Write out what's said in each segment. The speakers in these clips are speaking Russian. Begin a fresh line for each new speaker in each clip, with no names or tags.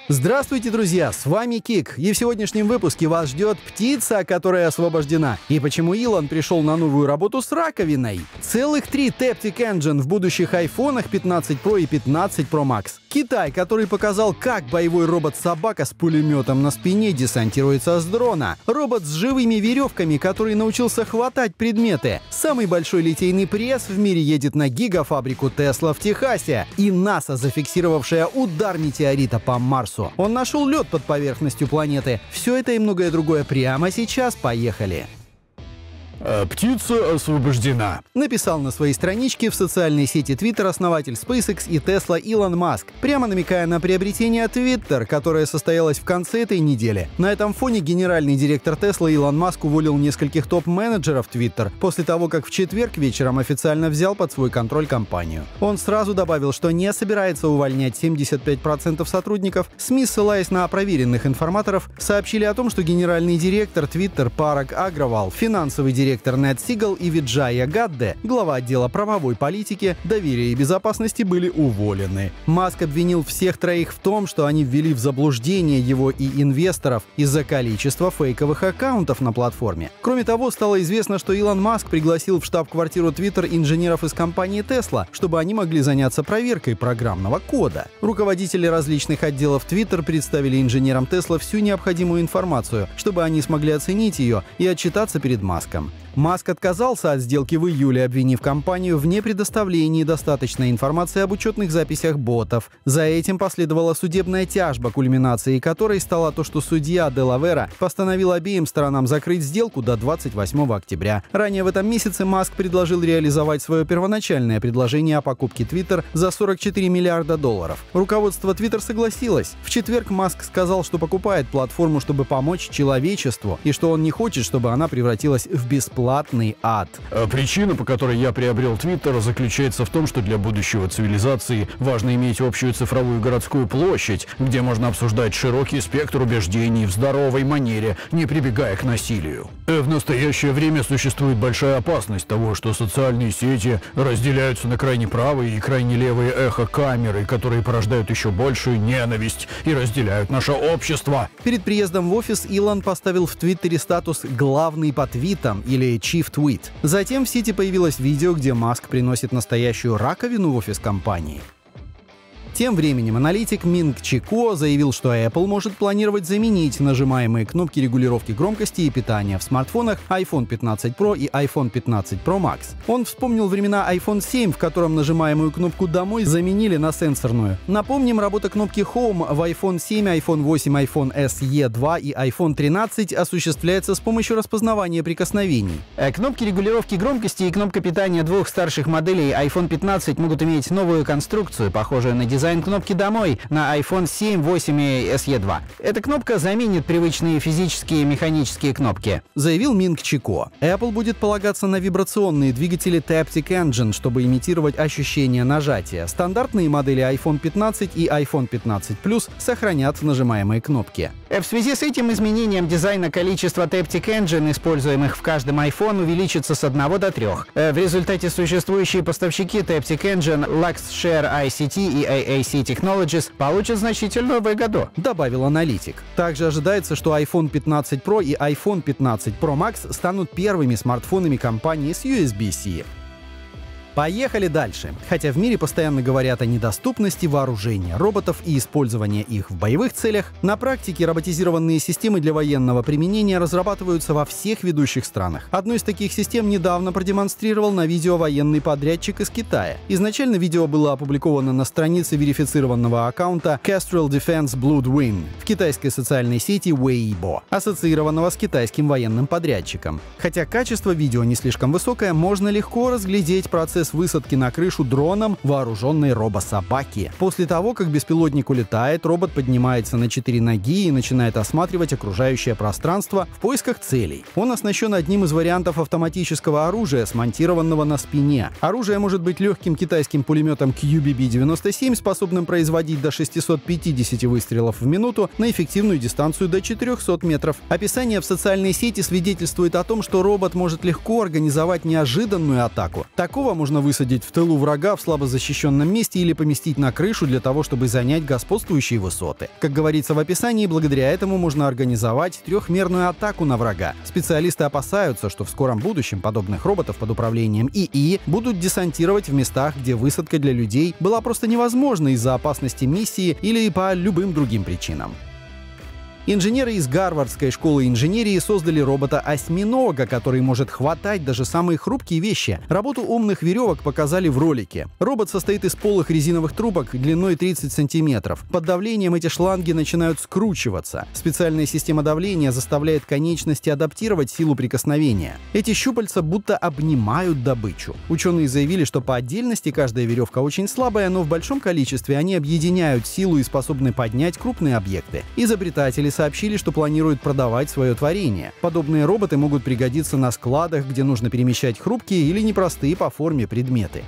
Здравствуйте, друзья! С вами Кик, и в сегодняшнем выпуске вас ждет птица, которая освобождена, и почему Илон пришел на новую работу с раковиной. Целых 3 Taptic Engine в будущих айфонах 15 Pro и 15 Pro Max. Китай, который показал, как боевой робот-собака с пулеметом на спине десантируется с дрона. Робот с живыми веревками, который научился хватать предметы. Самый большой литейный пресс в мире едет на гигафабрику Tesla в Техасе. И НАСА, зафиксировавшая удар метеорита по Марсу. Он нашел лед под поверхностью планеты. Все это и многое другое прямо сейчас. Поехали!
Птица освобождена,
написал на своей страничке в социальной сети Twitter основатель SpaceX и Tesla Илон Маск, прямо намекая на приобретение Twitter, которое состоялось в конце этой недели. На этом фоне генеральный директор Tesla Илон Маск уволил нескольких топ-менеджеров Twitter после того, как в четверг вечером официально взял под свой контроль компанию. Он сразу добавил, что не собирается увольнять 75% сотрудников. СМИ, ссылаясь на проверенных информаторов, сообщили о том, что генеральный директор Twitter Параг Агравал, финансовый директор Нед Сигал и Виджая Гадде, глава отдела правовой политики, доверия и безопасности, были уволены. Маск обвинил всех троих в том, что они ввели в заблуждение его и инвесторов из-за количества фейковых аккаунтов на платформе. Кроме того, стало известно, что Илон Маск пригласил в штаб-квартиру Twitter инженеров из компании Tesla, чтобы они могли заняться проверкой программного кода. Руководители различных отделов Twitter представили инженерам Tesla всю необходимую информацию, чтобы они смогли оценить ее и отчитаться перед Маском. Маск отказался от сделки в июле, обвинив компанию в непредоставлении достаточной информации об учетных записях ботов. За этим последовала судебная тяжба, кульминацией которой стало то, что судья Делавера постановил обеим сторонам закрыть сделку до 28 октября. Ранее в этом месяце Маск предложил реализовать свое первоначальное предложение о покупке Twitter за $44 миллиарда. Руководство Twitter согласилось. В четверг Маск сказал, что покупает платформу, чтобы помочь человечеству, и что он не хочет, чтобы она превратилась в бесплатный ад.
Причина, по которой я приобрел Twitter, заключается в том, что для будущего цивилизации важно иметь общую цифровую городскую площадь, где можно обсуждать широкий спектр убеждений в здоровой манере, не прибегая к насилию. В настоящее время существует большая опасность того, что социальные сети разделяются на крайне правые и крайне левые эхо-камеры, которые порождают еще большую ненависть и разделяют наше общество.
Перед приездом в офис Илон поставил в Твиттере статус «Главный по твитам» или Chief Tweet. Затем в сети появилось видео, где Маск приносит настоящую раковину в офис компании. Тем временем аналитик Минг Чи Куо заявил, что Apple может планировать заменить нажимаемые кнопки регулировки громкости и питания в смартфонах iPhone 15 Pro и iPhone 15 Pro Max. Он вспомнил времена iPhone 7, в котором нажимаемую кнопку «Домой» заменили на сенсорную. Напомним, работа кнопки Home в iPhone 7, iPhone 8, iPhone SE 2 и iPhone 13 осуществляется с помощью распознавания прикосновений.
Кнопки регулировки громкости и кнопка питания двух старших моделей iPhone 15 могут иметь новую конструкцию, похожую на дизайн кнопки «Домой» на iPhone 7, 8 и SE 2. Эта кнопка заменит привычные физические и механические кнопки,
заявил Минг Чи Куо. Apple будет полагаться на вибрационные двигатели Taptic Engine, чтобы имитировать ощущение нажатия. Стандартные модели iPhone 15 и iPhone 15 Plus сохранят нажимаемые кнопки.
В связи с этим изменением дизайна количество Taptic Engine, используемых в каждом iPhone, увеличится с 1 до 3. В результате существующие поставщики Taptic Engine, Luxshare ICT и AAC Technologies получат значительную выгоду,
добавил аналитик. Также ожидается, что iPhone 15 Pro и iPhone 15 Pro Max станут первыми смартфонами компании с USB-C. Поехали дальше. Хотя в мире постоянно говорят о недоступности вооружения роботов и использования их в боевых целях, на практике роботизированные системы для военного применения разрабатываются во всех ведущих странах. Одну из таких систем недавно продемонстрировал на видео военный подрядчик из Китая. Изначально видео было опубликовано на странице верифицированного аккаунта Kestrel Defense Bloodwind в китайской социальной сети Weibo, ассоциированного с китайским военным подрядчиком. Хотя качество видео не слишком высокое, можно легко разглядеть процесс высадки на крышу дроном вооруженной робособаки. После того, как беспилотник улетает, робот поднимается на 4 ноги и начинает осматривать окружающее пространство в поисках целей. Он оснащен одним из вариантов автоматического оружия, смонтированного на спине. Оружие может быть легким китайским пулеметом QBB-97, способным производить до 650 выстрелов в минуту на эффективную дистанцию до 400 метров. Описание в социальной сети свидетельствует о том, что робот может легко организовать неожиданную атаку. Такого можно можно высадить в тылу врага в слабо защищенном месте или поместить на крышу для того, чтобы занять господствующие высоты. Как говорится в описании, благодаря этому можно организовать трехмерную атаку на врага. Специалисты опасаются, что в скором будущем подобных роботов под управлением ИИ будут десантировать в местах, где высадка для людей была просто невозможна из-за опасности миссии или по любым другим причинам. Инженеры из Гарвардской школы инженерии создали робота-осьминога, который может хватать даже самые хрупкие вещи. Работу умных веревок показали в ролике. Робот состоит из полых резиновых трубок длиной 30 сантиметров. Под давлением эти шланги начинают скручиваться. Специальная система давления заставляет конечности адаптировать силу прикосновения. Эти щупальца будто обнимают добычу. Ученые заявили, что по отдельности каждая веревка очень слабая, но в большом количестве они объединяют силу и способны поднять крупные объекты. Изобретатели сообщили, что планируют продавать свое творение. Подобные роботы могут пригодиться на складах, где нужно перемещать хрупкие или непростые по форме предметы.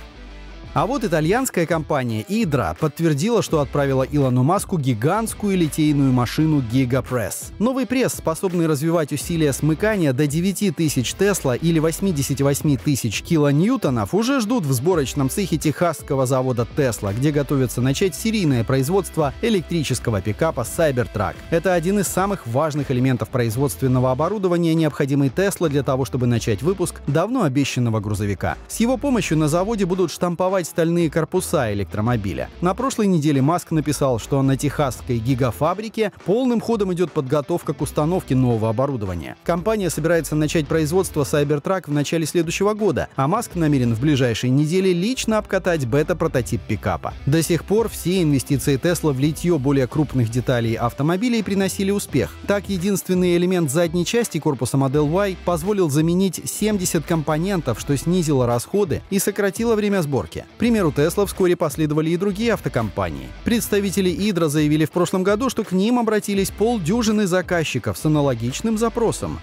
А вот итальянская компания Hydra подтвердила, что отправила Илону Маску гигантскую литейную машину Gigapress. Новый пресс, способный развивать усилия смыкания до 9000 Тесла или 88 тысяч килоньютонов, уже ждут в сборочном цехе техасского завода Tesla, где готовятся начать серийное производство электрического пикапа Cybertruck. Это один из самых важных элементов производственного оборудования, необходимый Tesla для того, чтобы начать выпуск давно обещанного грузовика. С его помощью на заводе будут штамповать стальные корпуса электромобиля. На прошлой неделе Маск написал, что на техасской гигафабрике полным ходом идет подготовка к установке нового оборудования. Компания собирается начать производство Cybertruck в начале следующего года, а Маск намерен в ближайшие недели лично обкатать бета-прототип пикапа. До сих пор все инвестиции Tesla в литье более крупных деталей автомобилей приносили успех. Так, единственный элемент задней части корпуса Model Y позволил заменить 70 компонентов, что снизило расходы и сократило время сборки. К примеру Tesla вскоре последовали и другие автокомпании. Представители Hydra заявили в прошлом году, что к ним обратились полдюжины заказчиков с аналогичным запросом.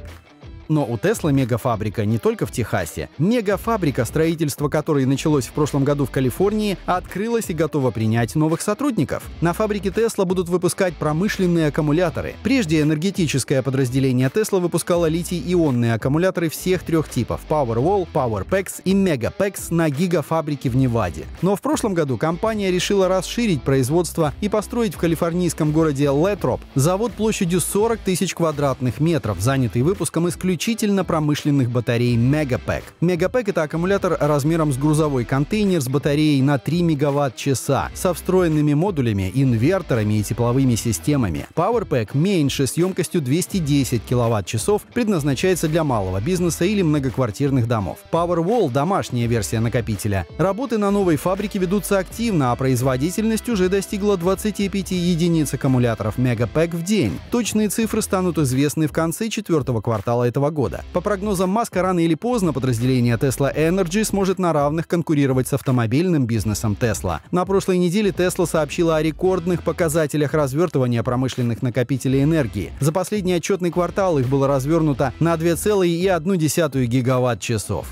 Но у Tesla мегафабрика не только в Техасе. Мегафабрика, строительство которой началось в прошлом году в Калифорнии, открылась и готова принять новых сотрудников. На фабрике Tesla будут выпускать промышленные аккумуляторы. Прежде энергетическое подразделение Tesla выпускало литий-ионные аккумуляторы всех трех типов — Powerwall, PowerPacks и Megapacks на гигафабрике в Неваде. Но в прошлом году компания решила расширить производство и построить в калифорнийском городе Лэтроп завод площадью 40 тысяч квадратных метров, занятый выпуском исключительно промышленных батарей Megapack. Megapack — это аккумулятор размером с грузовой контейнер с батареей на 3 мегаватт-часа, со встроенными модулями, инверторами и тепловыми системами. PowerPack меньше, с емкостью 210 киловатт-часов, предназначается для малого бизнеса или многоквартирных домов. Powerwall — домашняя версия накопителя. Работы на новой фабрике ведутся активно, а производительность уже достигла 25 единиц аккумуляторов Megapack в день. Точные цифры станут известны в конце четвертого квартала этого года. По прогнозам Маска, рано или поздно подразделение Tesla Energy сможет на равных конкурировать с автомобильным бизнесом Tesla. На прошлой неделе Tesla сообщила о рекордных показателях развертывания промышленных накопителей энергии. За последний отчетный квартал их было развернуто на 2,1 гигаватт-часов.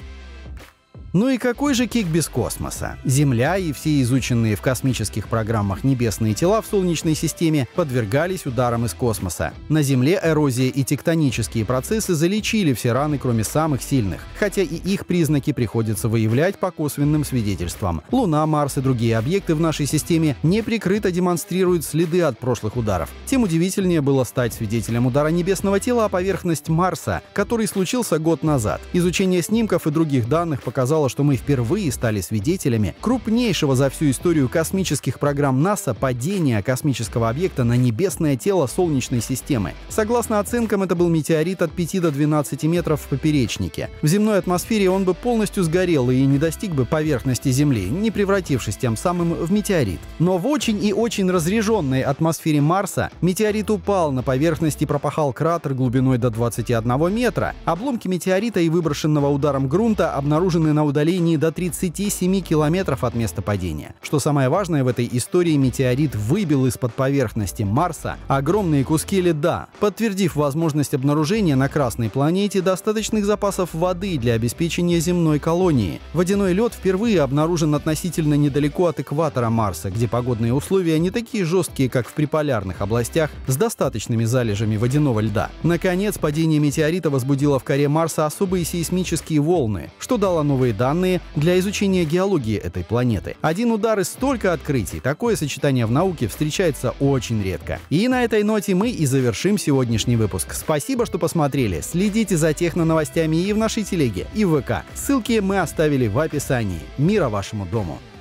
Ну и какой же кик без космоса? Земля и все изученные в космических программах небесные тела в Солнечной системе подвергались ударам из космоса. На Земле эрозия и тектонические процессы залечили все раны, кроме самых сильных, хотя и их признаки приходится выявлять по косвенным свидетельствам. Луна, Марс и другие объекты в нашей системе неприкрыто демонстрируют следы от прошлых ударов. Тем удивительнее было стать свидетелем удара небесного тела о поверхность Марса, который случился год назад. Изучение снимков и других данных показало, что мы впервые стали свидетелями крупнейшего за всю историю космических программ НАСА падения космического объекта на небесное тело Солнечной системы. Согласно оценкам, это был метеорит от 5 до 12 метров в поперечнике. В земной атмосфере он бы полностью сгорел и не достиг бы поверхности Земли, не превратившись тем самым в метеорит. Но в очень и очень разреженной атмосфере Марса метеорит упал на поверхность и пропахал кратер глубиной до 21 метра. Обломки метеорита и выброшенного ударом грунта обнаружены на удалении до 37 километров от места падения. Что самое важное в этой истории, метеорит выбил из-под поверхности Марса огромные куски льда, подтвердив возможность обнаружения на Красной планете достаточных запасов воды для обеспечения земной колонии. Водяной лед впервые обнаружен относительно недалеко от экватора Марса, где погодные условия не такие жесткие, как в приполярных областях с достаточными залежами водяного льда. Наконец, падение метеорита возбудило в коре Марса особые сейсмические волны, что дало новые данные данные для изучения геологии этой планеты. Один удар и столько открытий. Такое сочетание в науке встречается очень редко. И на этой ноте мы и завершим сегодняшний выпуск. Спасибо, что посмотрели. Следите за техноновостями и в нашей телеге, и в ВК. Ссылки мы оставили в описании. Мира вашему дому!